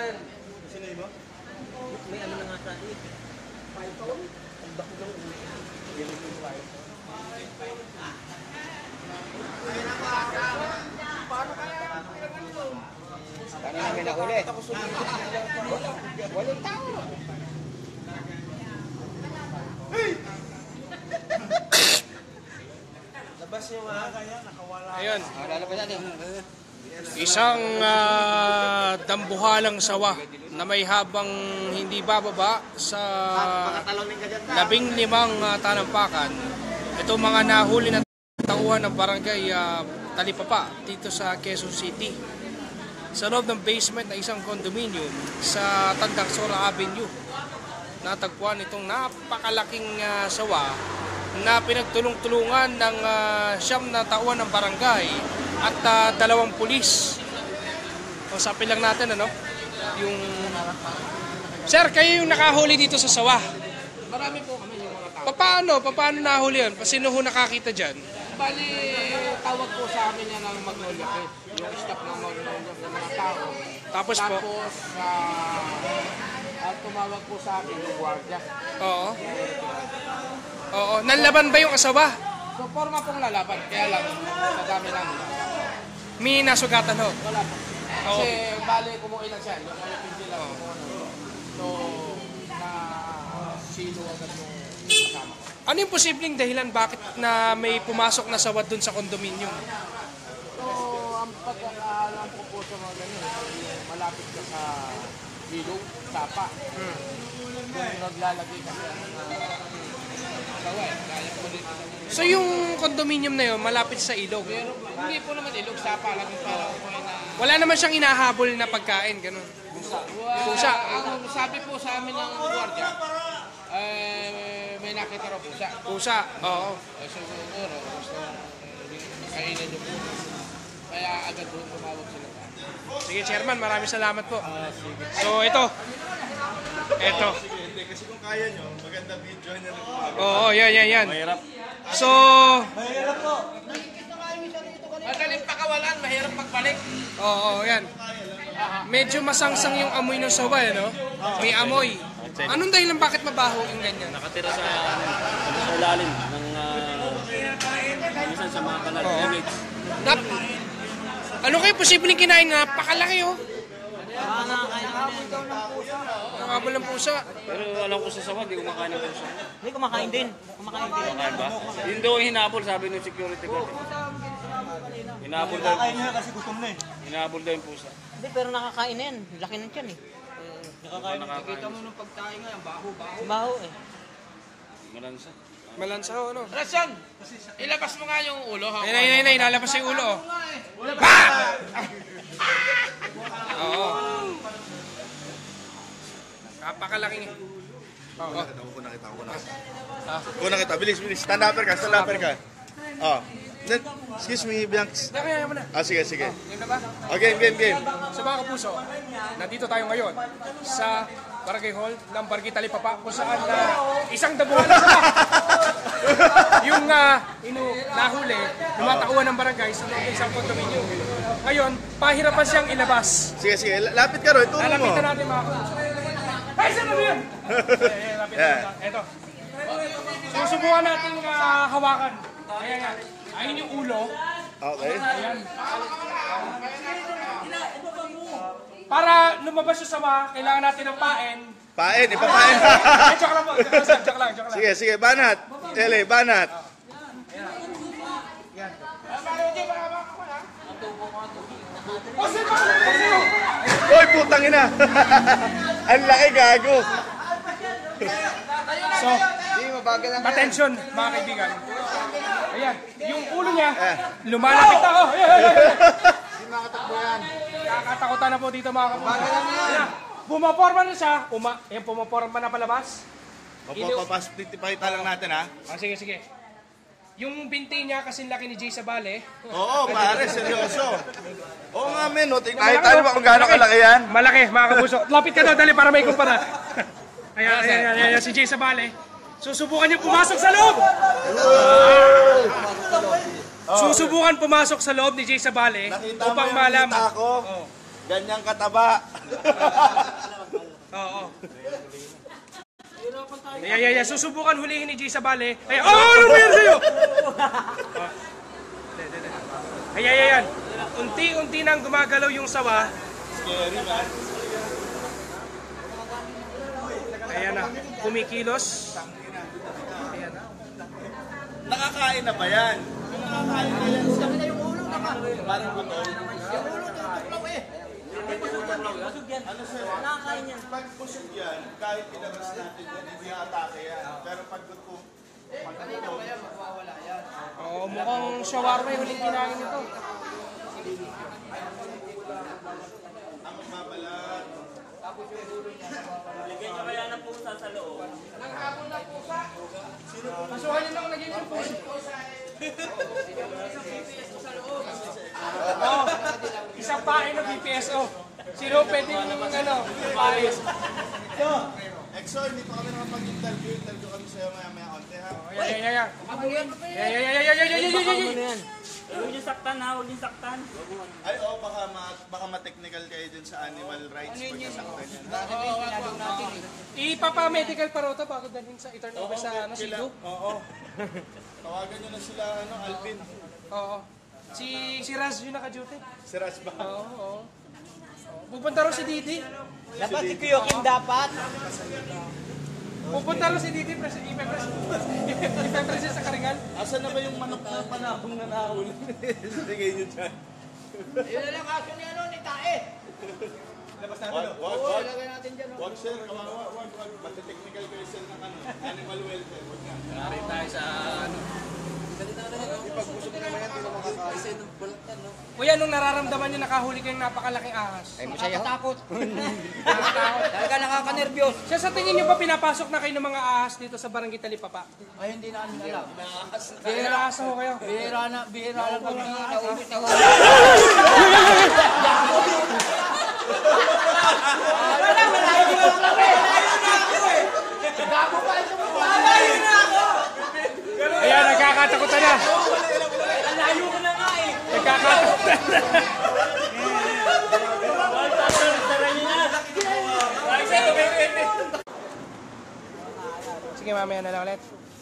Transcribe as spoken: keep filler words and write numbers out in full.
yan. Sino iba? May ano na nga sa atin. five pound? Ang bako ng ulo. Yan yung five. Paano kaya? Paano namin nahuli? Walang tao. Labas yung mga kaya, nakawala. Ayun. Ah, lalabas natin. Isang uh, dambuhalang sawa na may habang hindi bababa sa labing limang uh, talampakan. Ito mga nahuli na tauhan ng barangay uh, Talipapa dito sa Quezon City. Sa loob ng basement na isang condominium sa Tandang Sora Avenue. Natagpuan itong napakalaking uh, sawa na pinagtulong-tulungan ng uh, siyam na tauhan ng barangay at uh, dalawang pulis. Usapin lang natin ano, yung Sir, kayo yung nakahuli dito sa sawa. Marami po kami yung mga tao. Paano? Paano nahuli yan? Sino ho nakakita dyan? Bali, tawag po sa amin yan ng Magnolia Kit. Yung staff ng Magnolia ng mga tao. Tapos po? Tapos, uh, at tumawag po sa akin yung guardia. Oo. Oo. Nanlaban ba yung asawa? So, forma pong lalaban. Kaya lang, madami lang. May nasugatan ho? Wala po. Oo. Kasi, bali, kumuha lang siya. Yung mga pindi lang. So, na sino agad yung kasama ko. Ano yung posibleng dahilan bakit na may pumasok na sawat dun sa kondominium? So, ang pagkakaalam ko po sa mga ganyan, malapit ka sa ilog, sapa. Hmm. Kung naglalagay kasi ang mga sawa eh, kaya po dito. So yung kondominium na yun, malapit sa ilog? Pero hindi po naman ilog, sapa lang yung parang po na... Wala naman siyang inahabol na pagkain, ganun? Pusa. Pusa. Ang sabi po sa amin ng guardia, eh, may nakita raw pusa. Pusa, oo. Eh, so, siguro, gusto kainin niyo po. Kaya agad doon tumawag sila. Sige, Chairman, maraming salamat po. So, ito. Ito. Hindi, kasi kung kaya nyo, maganda video nyo na gumagawa. Oo, yan, yan, yan. Mahirap. So, Mahirap po. Magaling pakawalan, mahirap magbalik. oo, yan. Medyo masangsang yung amoy ng sawa, eh, no? May amoy. Anong dahilan bakit mabaho yung ganyan? Nakatira sa ano, sa ilalim ng uh, minsan sa mga kanal. Oo. Nap ano kayo posibleng kinain na napakalaki oh? Nakakabol ng pusa. Pero alam ko sa sawa, di kumakain ng pusa. Hindi, kumakain din. Kumakain din. Kumakain ba? Yun daw yung hinabol, sabi ng security guard. Hinabol daw yung Kakain pusa. nyo kasi gutom na eh. Hinabol daw yung pusa. Hindi, pero nakakain na yan. Laki ng tiyan eh. Nakakain. Nakakain. Kita mo nung pagkain nga, baho-baho. Baho eh. Malansa. Malansa ho, ano? Rasyon, ilabas mo nga yung ulo. Ha? Ay, nay, nay, nay, nalabas yung ulo oh. Ha! Oo. Napakalaking Oo. Ako nakita, ako nakita. Ako nakita, bilis, bilis. Stand upper ka, stand upper ka. Oh. Then, excuse me, Bianx. Kaya mo na. Ah, sige, sige. Game na ba? Okay, game, game. Sa mga kapuso, nandito tayo ngayon sa Barangay Hall ng Barangay Talipapa kung saan na isang dabuhan na sila. Yung uh, inu nahuli, lumatauhan ng barangay sa loob ng isang kondominium. Ngayon, pahirapan siyang ilabas. Sige, sige. Lapit ka ro, ituro mo. Lalapitan natin mga kapuso. Ay, saan mo yun? Eh, lapitan Yeah. natin. Ito. Susubukan natin uh, hawakan. Ayan nga. Ayun yung ulo. Okay. Ayan. Para lumabas yung sama, kailangan natin ng paen. Pain, ipapain. Eh, joke lang po. Joke lang, sir. Joke lang, joke lang. Sige, sige. Banat. Ele, banat. O, sir, bakit? Sino? Hoy, putang ina. Ang laki, gago. So, attention, mga kaibigan. Ayan, yung ulo niya, lumalapit ako. Ayan, ayan, ayan. Kakatakutan na po dito mga kapuso. Bumaporma na siya. Uma, ayan, pumaporma na palabas. Papapasplitipita lang natin, ha? Ah, sige, sige. Yung binti niya kasing laki ni Jay Sabale. Oo, pare, seryoso. Oo nga, men. No? Kahit tayo ba kung gaano kalaki yan? Malaki, mga kapuso. Lapit ka daw, dali para may kumpara. Ayan, ayan, ayan, ayan, si Jay Sabale. Susubukan niya pumasok sa loob. Susubukan pumasok sa loob ni Jay Sabale upang malaman. Ako. Oh. Ganyang kataba. Oo. Ay, ay, ay, susubukan hulihin ni Jay sa bale. Ay, oh, ano ba yan sa'yo? Ay, ay, ay, ay. Unti-unti nang gumagalaw yung sawa. Scary, man. Ayan na, kumikilos. Ayan na. Nakakain na ba yan? Nakakain na yan. Parang gutom. Ano sir? Nakakain yan. Pag busog yan, kahit ilabas natin yan, hindi atake yan. Pero pag gutom, pag gutom, Oo, mukhang shawarma yung huling kinain nito. ang magbabalat. Lagyan nyo kaya ng pusa sa loob. Masuhan nyo lang lagyan yung puso. Oo, isang pain na B P S O. Sino pwede yung ano, pain? Exo, hindi pa kami nakapag-interview. Interview kami sa'yo maya-maya konti ha. Ayan, ayan, ayan. Ayan, ayan, ayan, ayan, ayan, ayan, ayan, ayan. Huwag niyo saktan ha, huwag niyo saktan. Ay, oo, baka, ma baka ma-technical kayo dun sa animal rights. Ano yun Ipapa-medical pa rota bago dalhin sa i-turn over sa ano, sila, Cebu. oo. Tawagan nyo na sila, ano, Alvin. Oo. Si si Raz yung naka-duty. Si Ras ba? Oo, oo. Pupunta rin si Didi. Dapat si Kuya Kim dapat. Pupunta rin si Didi, pres ipe-pres. Ipe-pres sa Karingal. Asan na ba yung manok na panahong na nahuli? Sige nyo dyan. Yun na lang action ni ano, ni Tae. Labas natin, wag, wag, wag. Wag, sir, kawawa, wag, wag. Mati-technical kayo, sir, ng ano, animal welfare. Wag na. Nari tayo sa ano. Kuya, nung nararamdaman niyo nakahuli kayong napakalaking ahas. Ay, masaya. Nakakatakot. Nakakatakot. Talaga nakaka-nervyos. Siya, sa tingin niyo ba pinapasok na kayo ng mga ahas dito sa Barangay Talipapa? Ay, hindi na alam. Bihira ahas na ho kayo. Bihira na, bihira lang pag Naubos na ho. Ayan, nagkakatakutan na. Layo ko na nga eh. Nagkakatakutan na. Sige, mamaya na lang ulit.